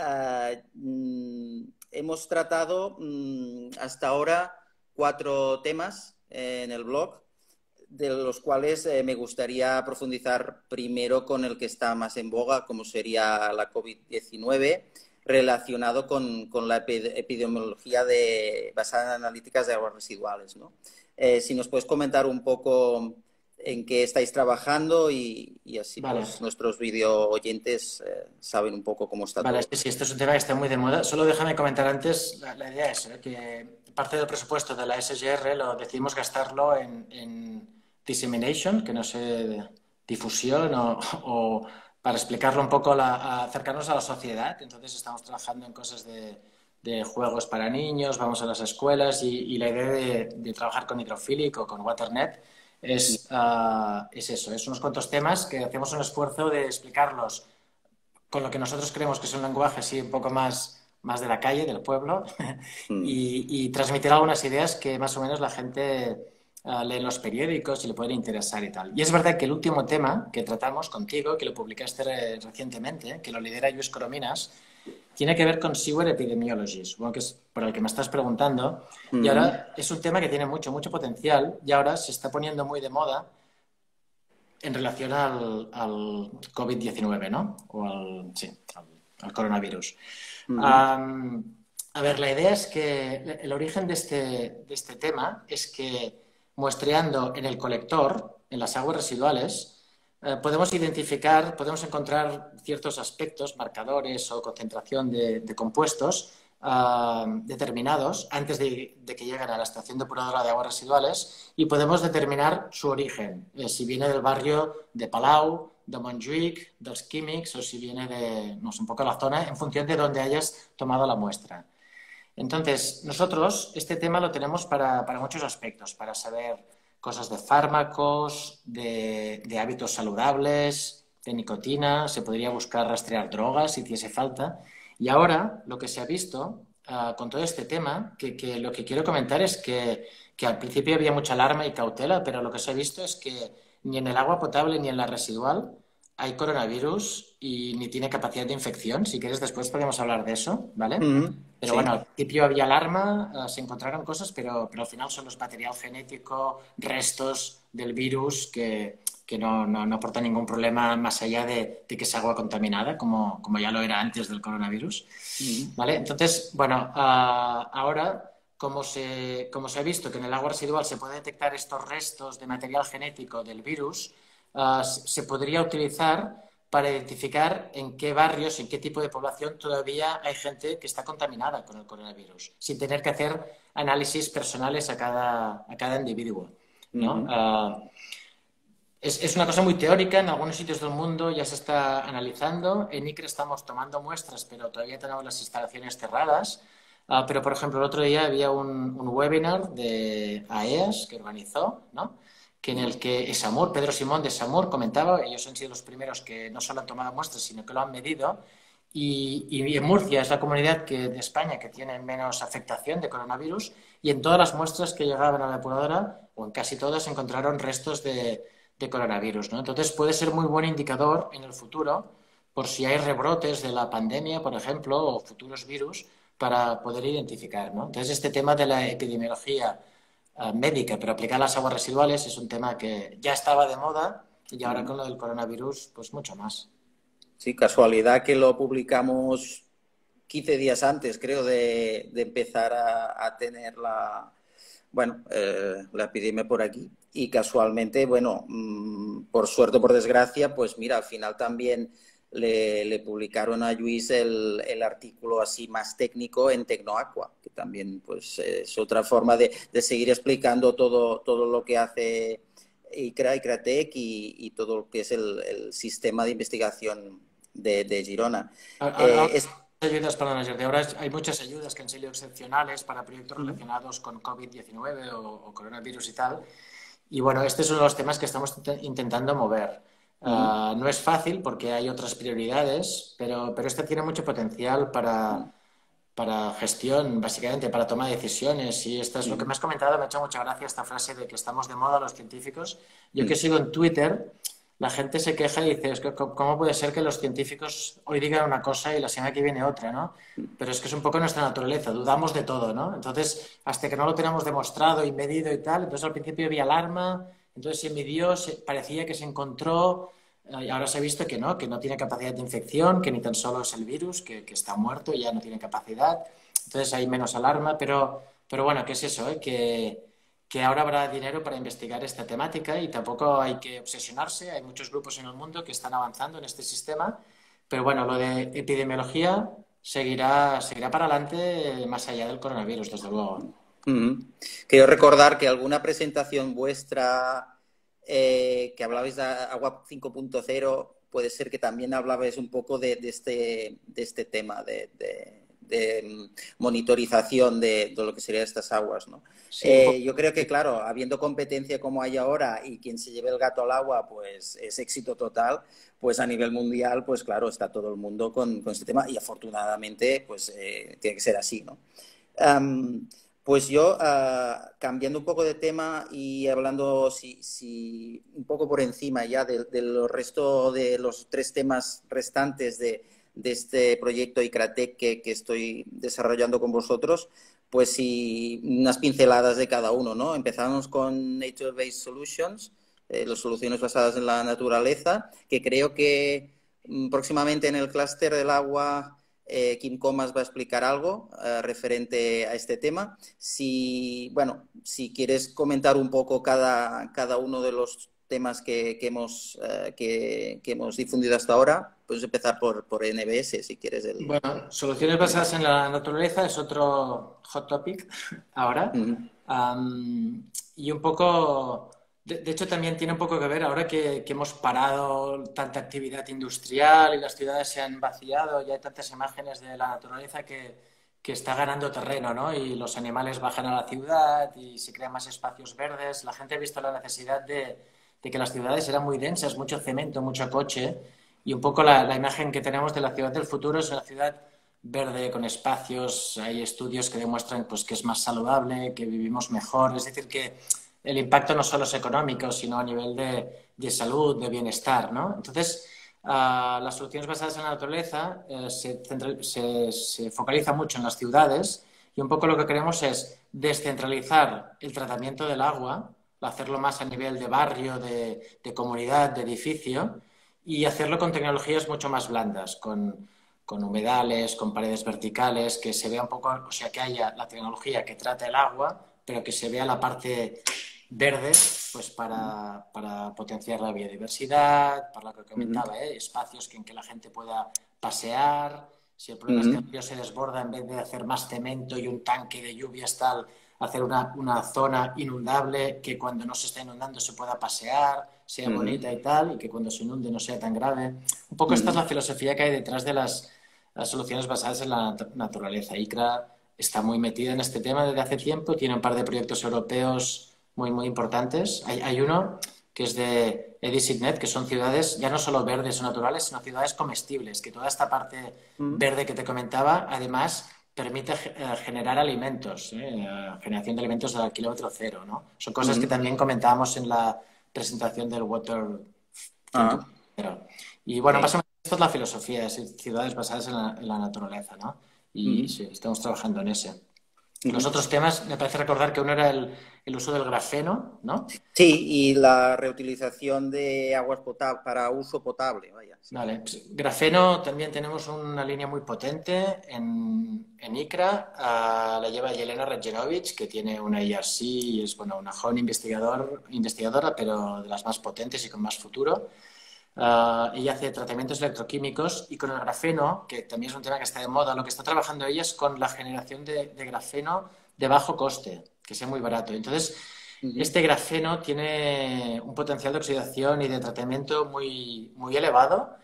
hemos tratado hasta ahora 4 temas en el blog, de los cuales me gustaría profundizar primero con el que está más en boga, como sería la COVID-19, relacionado con la epidemiología basada en analíticas de aguas residuales, ¿no? Si nos puedes comentar un poco en qué estáis trabajando y así pues, nuestros video oyentes saben un poco cómo está todo. Sí, esto es un tema que está muy de moda. Solo déjame comentar antes, la idea es que parte del presupuesto de la SGR lo decidimos gastarlo en dissemination, que no sé, difusión o para explicarlo un poco, acercarnos a la sociedad. Entonces estamos trabajando en cosas de juegos para niños, vamos a las escuelas y la idea de trabajar con Hydrophilic o con WaterNet es eso, es unos cuantos temas que hacemos un esfuerzo de explicarlos con lo que nosotros creemos que es un lenguaje así un poco más de la calle, del pueblo, y transmitir algunas ideas que más o menos la gente lee en los periódicos y le pueden interesar y tal. Y es verdad que el último tema que tratamos contigo, que lo publicaste recientemente, que lo lidera Lluís Corominas, tiene que ver con Sewer Epidemiology, supongo que es por el que me estás preguntando, y ahora es un tema que tiene mucho, mucho potencial y ahora se está poniendo muy de moda en relación al COVID-19, ¿no? O al coronavirus. A ver, la idea es que el origen de este tema es que muestreando en el colector, en las aguas residuales, podemos encontrar ciertos aspectos, marcadores o concentración de compuestos determinados antes de que lleguen a la estación depuradora de aguas residuales y podemos determinar su origen, si viene del barrio de Palau, de Montjuïc, dels químics o si viene de, no sé, un poco la zona en función de dónde hayas tomado la muestra. Entonces, nosotros este tema lo tenemos para muchos aspectos, para saber cosas de fármacos, de hábitos saludables, de nicotina, se podría buscar rastrear drogas si hiciese falta. Y ahora lo que se ha visto con todo este tema, que lo que quiero comentar es que al principio había mucha alarma y cautela, pero lo que se ha visto es que ni en el agua potable ni en la residual hay coronavirus y ni tiene capacidad de infección. Si quieres, después podemos hablar de eso, ¿vale? Pero bueno, Sí. al principio había alarma, se encontraron cosas, pero al final son los material genético, restos del virus que no aporta ningún problema más allá de que es agua contaminada, como ya lo era antes del coronavirus. ¿Vale? Entonces, bueno, ahora, como se ha visto que en el agua residual se puede detectar estos restos de material genético del virus, se podría utilizar para identificar en qué barrios, en qué tipo de población todavía hay gente que está contaminada con el coronavirus, sin tener que hacer análisis personales a cada individuo, ¿no? Es una cosa muy teórica, en algunos sitios del mundo ya se está analizando. En ICRE estamos tomando muestras, pero todavía tenemos las instalaciones cerradas. Pero, por ejemplo, el otro día había un webinar de AEAS que organizó, ¿no? Que en el que Esamur, Pedro Simón de Esamur comentaba, ellos han sido los primeros que no solo han tomado muestras, sino que lo han medido. Y en Murcia es la comunidad de España que tiene menos afectación de coronavirus y en todas las muestras que llegaban a la depuradora, o en casi todas, encontraron restos de coronavirus, ¿no? Entonces puede ser muy buen indicador en el futuro por si hay rebrotes de la pandemia, por ejemplo, o futuros virus para poder identificar, ¿no? Entonces este tema de la epidemiología médica, pero aplicar a las aguas residuales es un tema que ya estaba de moda y ahora con lo del coronavirus, pues mucho más. Sí, casualidad que lo publicamos 15 días antes, creo, de empezar a tener la epidemia por aquí. Y casualmente, bueno, por suerte o por desgracia, pues mira, al final también le publicaron a Lluís el artículo así más técnico en Tecnoaqua, que también pues es otra forma de seguir explicando todo lo que hace ICRA, ICRATEC y todo lo que es el sistema de investigación de Girona. Ahora ayudas, perdona, Jordi, ahora hay muchas ayudas que han sido excepcionales para proyectos relacionados con COVID-19 o coronavirus y tal. Y bueno, este es uno de los temas que estamos intentando mover. No es fácil porque hay otras prioridades, pero este tiene mucho potencial para gestión, básicamente, para toma de decisiones. Y esto es lo que me has comentado, me ha hecho mucha gracia esta frase de que estamos de moda los científicos. Yo que sigo en Twitter, la gente se queja y dice, es que, ¿cómo puede ser que los científicos hoy digan una cosa y la semana que viene otra, ¿no? Pero es que es un poco nuestra naturaleza, dudamos de todo, ¿no? Entonces, hasta que no lo tenemos demostrado y medido y tal, entonces al principio había alarma, entonces se midió, parecía que se encontró, y ahora se ha visto que no tiene capacidad de infección, que ni tan solo es el virus, que está muerto y ya no tiene capacidad, entonces hay menos alarma, pero bueno, ¿qué es eso? Que ahora habrá dinero para investigar esta temática y tampoco hay que obsesionarse. Hay muchos grupos en el mundo que están avanzando en este sistema, pero bueno, lo de epidemiología seguirá para adelante más allá del coronavirus, desde luego. Quiero recordar que alguna presentación vuestra que hablabais de Agua 5.0, puede ser que también hablabais un poco de este tema de monitorización de lo que serían estas aguas, ¿no? Sí, yo creo que, claro, habiendo competencia como hay ahora y quien se lleve el gato al agua, pues es éxito total, pues a nivel mundial, pues claro, está todo el mundo con este tema y afortunadamente, pues tiene que ser así, ¿no? Pues yo, cambiando un poco de tema y hablando un poco por encima ya de los resto de los 3 temas restantes de este proyecto ICRATEC que estoy desarrollando con vosotros, pues sí, unas pinceladas de cada uno, ¿no? Empezamos con Nature Based Solutions, las soluciones basadas en la naturaleza, que creo que próximamente en el clúster del agua Kim Comas va a explicar algo referente a este tema. Si quieres comentar un poco cada uno de los temas que hemos difundido hasta ahora, puedes empezar por NBS, si quieres. Bueno, soluciones basadas en la naturaleza es otro hot topic ahora. Y un poco De hecho, también tiene un poco que ver ahora que hemos parado tanta actividad industrial y las ciudades se han vaciado, y hay tantas imágenes de la naturaleza que está ganando terreno, ¿no? Y los animales bajan a la ciudad y se crean más espacios verdes. La gente ha visto la necesidad de que las ciudades eran muy densas, mucho cemento, mucho coche, y un poco la imagen que tenemos de la ciudad del futuro es una ciudad verde con espacios. Hay estudios que demuestran pues, que es más saludable, que vivimos mejor. Es decir, que el impacto no solo es económico, sino a nivel de salud, de bienestar, ¿no? Entonces, las soluciones basadas en la naturaleza se focaliza mucho en las ciudades, y un poco lo que queremos es descentralizar el tratamiento del agua, hacerlo más a nivel de barrio, de comunidad, de edificio, y hacerlo con tecnologías mucho más blandas, con humedales, con paredes verticales, que se vea un poco, o sea, que haya la tecnología que trata el agua, pero que se vea la parte verde, pues para potenciar la biodiversidad, para lo que comentaba, espacios en que la gente pueda pasear. Si el problema es que el río se desborda, en vez de hacer más cemento y un tanque de lluvias tal, hacer una zona inundable que cuando no se está inundando se pueda pasear, sea bonita y tal, y que cuando se inunde no sea tan grave. Un poco esta es la filosofía que hay detrás de las soluciones basadas en la naturaleza. ICRA está muy metida en este tema desde hace tiempo, tiene un par de proyectos europeos muy, muy importantes. Hay uno que es de EDISIGNET, que son ciudades ya no solo verdes o naturales, sino ciudades comestibles, que toda esta parte verde que te comentaba, además, permite generar alimentos, generación de alimentos al kilómetro cero, ¿no? Son cosas que también comentábamos en la presentación del Water 1.0. Y bueno, básicamente esto es la filosofía, es ciudades basadas en la naturaleza, ¿no? Y sí, estamos trabajando en ese. Los otros temas, me parece recordar que uno era el uso del grafeno, ¿no? Sí, y la reutilización de aguas potables para uso potable, vaya. Sí. Vale, pues, grafeno también tenemos una línea muy potente en ICRA, la lleva Yelena Redjenovic, que tiene una IRC y es bueno, una joven investigadora, pero de las más potentes y con más futuro. Ella hace tratamientos electroquímicos, y con el grafeno, que también es un tema que está de moda, lo que está trabajando ella es con la generación de grafeno de bajo coste, que sea muy barato. Entonces, este grafeno tiene un potencial de oxidación y de tratamiento muy, muy elevado,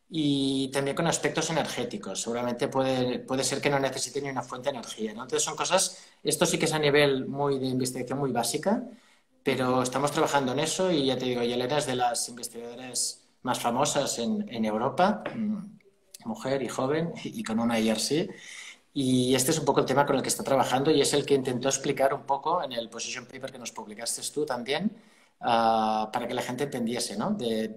y también con aspectos energéticos. Seguramente puede ser que no necesite ni una fuente de energía, ¿no? Entonces son cosas, esto sí que es a nivel muy de investigación muy básica, pero estamos trabajando en eso, y ya te digo, Yelena es de las investigadoras más famosas en Europa, mujer y joven y con una IRC. Y este es un poco el tema con el que está trabajando, y es el que intentó explicar un poco en el position paper que nos publicaste tú también, para que la gente entendiese, ¿no? De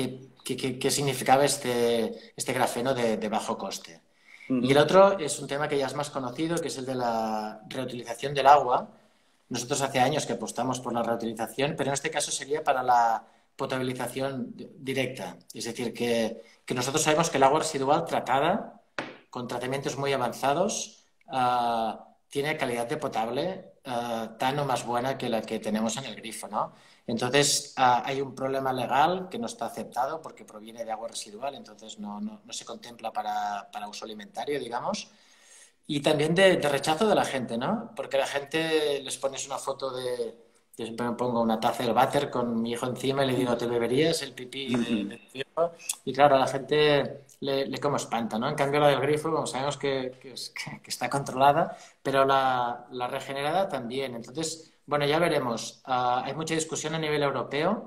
qué significaba este grafeno de bajo coste. Y el otro es un tema que ya es más conocido, que es el de la reutilización del agua. Nosotros hace años que apostamos por la reutilización, pero en este caso sería para la potabilización directa. Es decir, que nosotros sabemos que el agua residual tratada con tratamientos muy avanzados tiene calidad de potable tan o más buena que la que tenemos en el grifo, ¿no? Entonces, hay un problema legal que no está aceptado porque proviene de agua residual, entonces no se contempla para uso alimentario, digamos. Y también de rechazo de la gente, ¿no? Porque a la gente les pones una foto yo siempre me pongo una taza del váter con mi hijo encima y le digo, ¿te beberías el pipí de tu hijo? Y claro, a la gente le como espanta, ¿no? En cambio, la del grifo, como sabemos que está controlada, pero la regenerada también. Entonces, bueno, ya veremos. Hay mucha discusión a nivel europeo.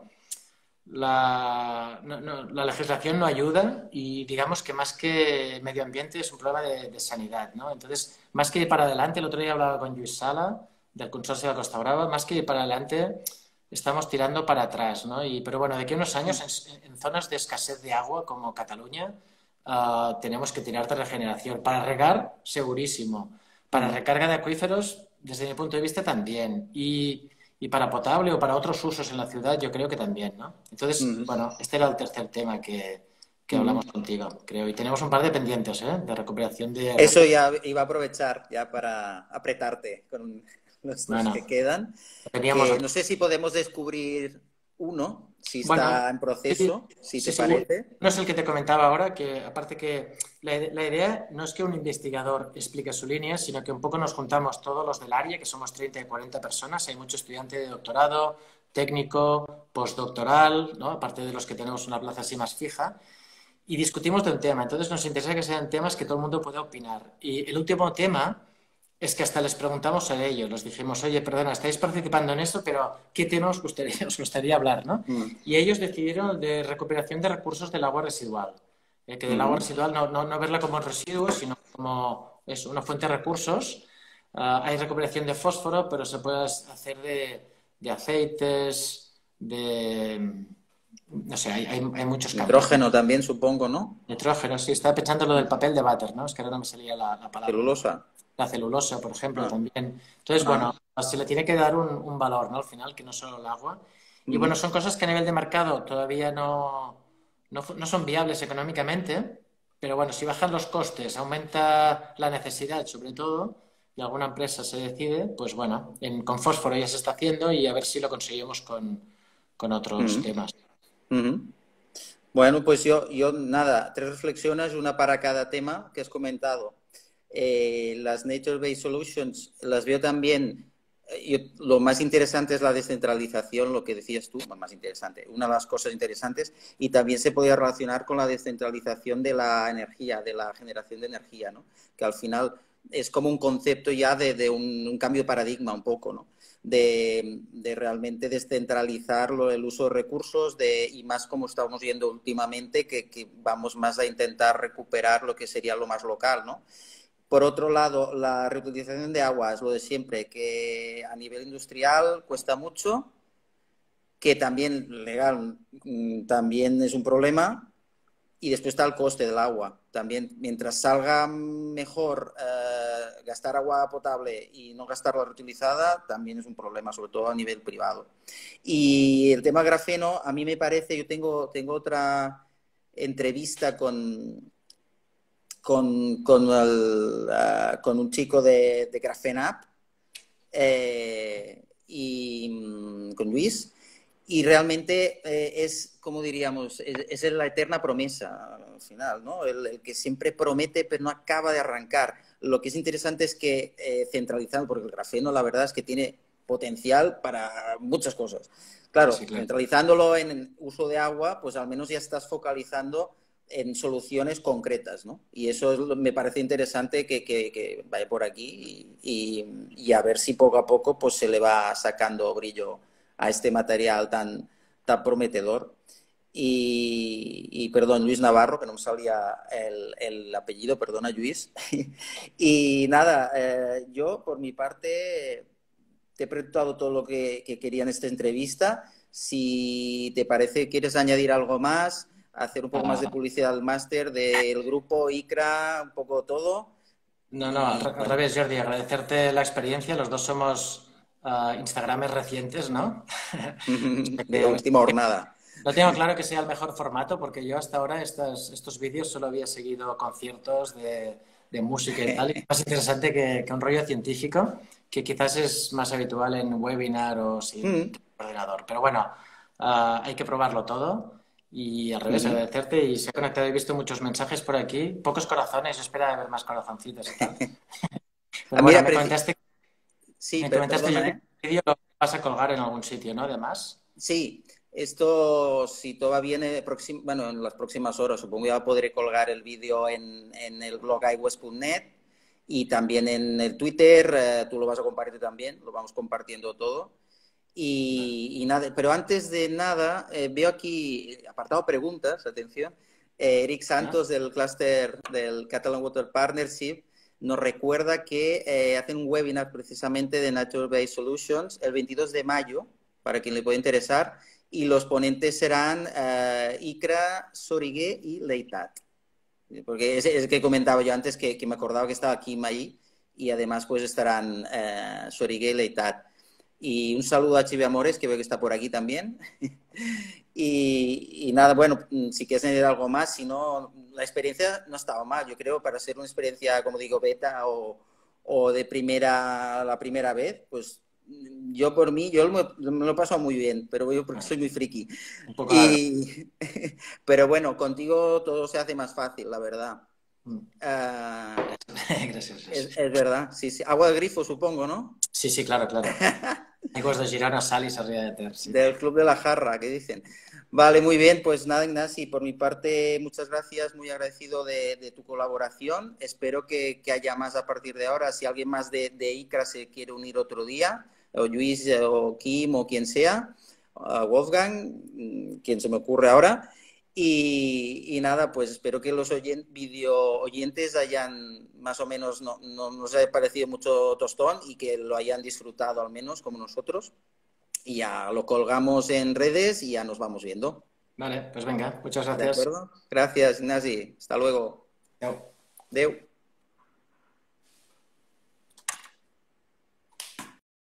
La legislación no ayuda, y digamos que más que medio ambiente es un problema de sanidad, ¿no? Entonces, más que ir para adelante, el otro día hablaba con Lluís Sala del Consorcio de la Costa Brava, más que ir para adelante estamos tirando para atrás, ¿no? Pero bueno, de aquí a unos años en zonas de escasez de agua como Cataluña tenemos que tirar de regeneración. Para regar, segurísimo. Para recarga de acuíferos, desde mi punto de vista, también. Y para potable o para otros usos en la ciudad, yo creo que también, ¿no? Entonces, bueno, este era el tercer tema que hablamos contigo, creo. Y tenemos un par de pendientes, ¿eh? De recuperación de... Eso ya iba a aprovechar ya para apretarte con los dos que quedan. Teníamos... no sé si podemos descubrir uno, si está en proceso, si te parece. No es el que te comentaba ahora, que aparte que la idea no es que un investigador explique su línea, sino que un poco nos juntamos todos los del área, que somos 30 y 40 personas, hay mucho estudiante de doctorado, técnico, postdoctoral, ¿no? Aparte de los que tenemos una plaza así más fija, y discutimos de un tema. Entonces nos interesa que sean temas que todo el mundo pueda opinar. Y el último tema es que hasta les preguntamos a ellos, les dijimos, oye, perdona, estáis participando en esto, pero ¿qué tema os gustaría hablar, ¿no? Mm, Y ellos decidieron de recuperación de recursos del agua residual. Que del agua mm, residual no verla como un residuo, sino como es una fuente de recursos. Hay recuperación de fósforo, pero se puede hacer de aceites, no sé, hay muchos campos, ¿no? nitrógeno también, supongo, ¿no? Nitrógeno, sí, estaba pensando lo del papel de váter, ¿no? Es que ahora no me salía la palabra. Celulosa. La celulosa, por ejemplo, Ah, también. Entonces, ah, bueno, se le tiene que dar un valor, ¿no? Al final, que no solo el agua. Y bueno, mm, son cosas que a nivel de mercado todavía no son viables económicamente, pero bueno, si bajan los costes, aumenta la necesidad, sobre todo, y alguna empresa se decide, pues bueno, con fósforo ya se está haciendo y a ver si lo conseguimos con otros mm, temas. mm. Bueno, pues yo nada, 3 reflexiones, una para cada tema que has comentado. Las Nature-Based Solutions las veo también. Lo más interesante es la descentralización, lo que decías tú, más interesante, una de las cosas interesantes, y también se podría relacionar con la descentralización de la energía, de la generación de energía, ¿no? Que al final es como un concepto ya de un cambio de paradigma un poco, ¿no? De realmente descentralizar el uso de recursos y más como estamos viendo últimamente, que vamos más a intentar recuperar lo que sería lo más local, ¿no? Por otro lado, la reutilización de agua es lo de siempre, que a nivel industrial cuesta mucho, que también legal también es un problema, y después está el coste del agua. También, mientras salga mejor gastar agua potable y no gastarla reutilizada, también es un problema, sobre todo a nivel privado. Y el tema grafeno, a mí me parece, yo tengo otra entrevista con un chico de GrapheneApp con Luis, y realmente es, como diríamos, es la eterna promesa al final, ¿no? El que siempre promete pero no acaba de arrancar. Lo que es interesante es que centralizando, porque el grafeno la verdad es que tiene potencial para muchas cosas. Claro, Sí, claro. centralizándolo en el uso de agua, pues al menos ya estás focalizando en soluciones concretas, ¿no? Y eso me parece interesante que vaya por aquí y a ver si poco a poco pues se le va sacando brillo a este material tan prometedor. Perdón, Luis Navarro, que no me salía el apellido, perdona Luis. Y nada, yo por mi parte te he preguntado todo lo que quería en esta entrevista. Si te parece, quieres añadir algo más, hacer un poco más de Ah, publicidad al máster del grupo ICRA, un poco todo. no, Y al bueno, revés, Jordi, agradecerte la experiencia. Los dos somos Instagramers recientes, ¿no? O sea de que última jornada. no tengo claro que sea el mejor formato porque yo hasta ahora estos vídeos solo había seguido conciertos de música y tal. Y es más interesante que un rollo científico, que quizás es más habitual en webinar o sin ordenador. Pero bueno, hay que probarlo todo. Y al revés, agradecerte y se ha conectado. He visto muchos mensajes por aquí, pocos corazones, yo esperaba ver más corazoncitos y tal. Pero bueno, Mira, sí, me comentaste, perdona, Jordi, ¿eh? que el vídeo lo vas a colgar en algún sitio, ¿no? Además. Sí, esto, si todo va bien, bueno, en las próximas horas, supongo ya podré colgar el vídeo en el blog iWest.net y también en el Twitter, tú lo vas a compartir también, lo vamos compartiendo todo. Y nada, pero antes de nada, veo aquí, apartado preguntas, atención, Eric ¿No? Santos del clúster del Catalan Water Partnership nos recuerda que hacen un webinar precisamente de Nature Based Solutions el 22 de mayo, para quien le pueda interesar, y los ponentes serán Ikra, Sorigué y Leitat. Porque es el que comentaba yo antes, que me acordaba que estaba Kim ahí, y además pues estarán Sorigué y Leitat. Y un saludo a Chive Amores, que veo que está por aquí también. Y nada, bueno, si quieres añadir algo más, si no, la experiencia no estaba mal, yo creo, para ser una experiencia, como digo, beta o de la primera vez, pues yo por mí, yo me lo he pasado muy bien, pero yo porque Bueno, soy muy friki. un poco largo. Y, pero bueno, contigo todo se hace más fácil, la verdad. Mm. Uh, Gracias. es verdad, sí, sí. Agua de grifo, supongo, ¿no? Sí, sí, claro, claro. Aigües de Girona, sal y Sarrià de Ter, sí. Del Club de la Jarra, que dicen. Vale, muy bien, pues nada, Ignasi, por mi parte, muchas gracias, muy agradecido de tu colaboración. Espero que haya más a partir de ahora. Si alguien más de ICRA se quiere unir otro día, o Luis, o Kim, o quien sea, Wolfgang, quien se me ocurre ahora. Y nada, pues espero que los video oyentes hayan más o menos, no nos haya parecido mucho tostón y que lo hayan disfrutado al menos como nosotros. Y ya lo colgamos en redes y ya nos vamos viendo. Vale, pues venga, muchas ¿De gracias. acuerdo? Gracias, Ignasi. Hasta luego. Chao. Adeu.